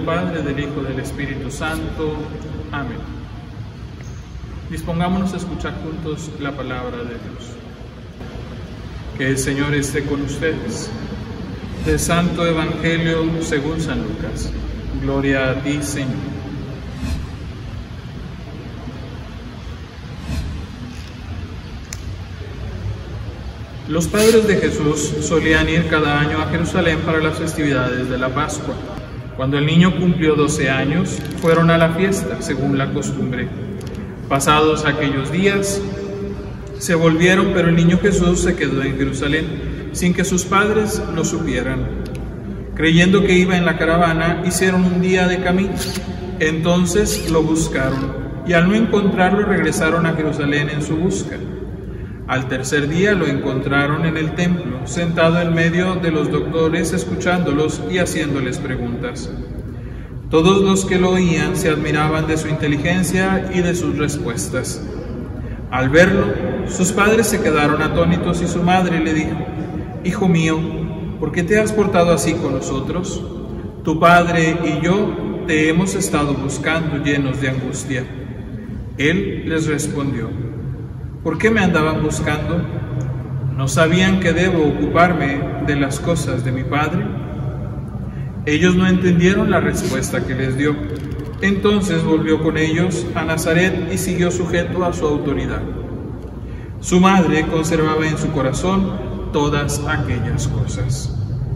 Padre, del Hijo y del Espíritu Santo. Amén. Dispongámonos a escuchar juntos la palabra de Dios. Que el Señor esté con ustedes. Del Santo Evangelio según San Lucas. Gloria a ti, Señor. Los padres de Jesús solían ir cada año a Jerusalén para las festividades de la Pascua. Cuando el niño cumplió 12 años, fueron a la fiesta, según la costumbre. Pasados aquellos días, se volvieron, pero el niño Jesús se quedó en Jerusalén, sin que sus padres lo supieran. Creyendo que iba en la caravana, hicieron un día de camino. Entonces lo buscaron, y al no encontrarlo, regresaron a Jerusalén en su busca. Al tercer día lo encontraron en el templo, sentado en medio de los doctores, escuchándolos y haciéndoles preguntas. Todos los que lo oían se admiraban de su inteligencia y de sus respuestas. Al verlo, sus padres se quedaron atónitos y su madre le dijo: «Hijo mío, ¿por qué te has portado así con nosotros? Tu padre y yo te hemos estado buscando llenos de angustia». Él les respondió: «¿Por qué me andaban buscando? ¿No sabían que debo ocuparme de las cosas de mi Padre?». Ellos no entendieron la respuesta que les dio. Entonces volvió con ellos a Nazaret y siguió sujeto a su autoridad. Su madre conservaba en su corazón todas aquellas cosas.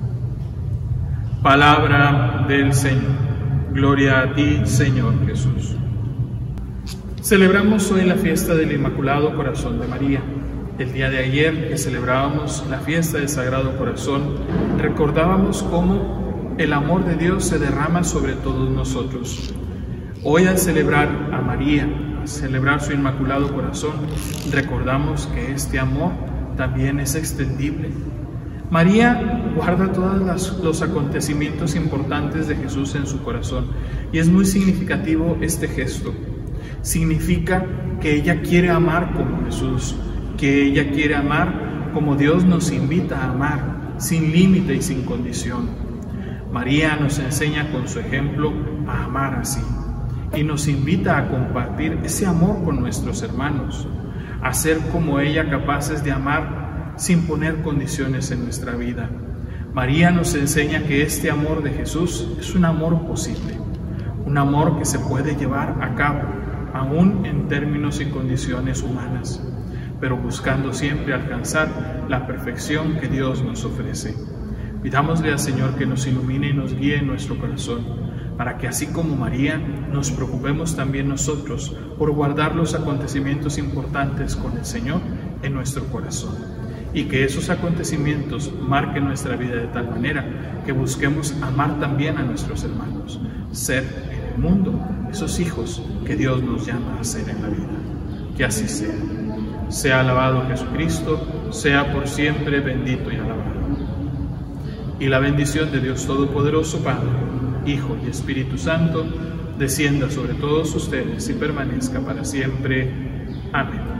Palabra del Señor. Gloria a ti, Señor Jesús. Celebramos hoy la fiesta del Inmaculado Corazón de María. El día de ayer, que celebrábamos la fiesta del Sagrado Corazón, recordábamos cómo el amor de Dios se derrama sobre todos nosotros. Hoy, al celebrar a María, al celebrar su Inmaculado Corazón, recordamos que este amor también es extendible. María guarda todos los acontecimientos importantes de Jesús en su corazón, y es muy significativo este gesto. Significa que ella quiere amar como Jesús, que ella quiere amar como Dios nos invita a amar, sin límite y sin condición. María nos enseña con su ejemplo a amar así, y nos invita a compartir ese amor con nuestros hermanos, a ser como ella capaces de amar sin poner condiciones en nuestra vida. María nos enseña que este amor de Jesús es un amor posible, un amor que se puede llevar a cabo, aún en términos y condiciones humanas, pero buscando siempre alcanzar la perfección que Dios nos ofrece. Pidámosle al Señor que nos ilumine y nos guíe en nuestro corazón, para que así como María, nos preocupemos también nosotros por guardar los acontecimientos importantes con el Señor en nuestro corazón, y que esos acontecimientos marquen nuestra vida de tal manera que busquemos amar también a nuestros hermanos, ser en el mundo esos hijos que Dios nos llama a ser en la vida. Que así sea. Sea alabado Jesucristo, sea por siempre bendito y alabado. Y la bendición de Dios Todopoderoso, Padre, Hijo y Espíritu Santo, descienda sobre todos ustedes y permanezca para siempre. Amén.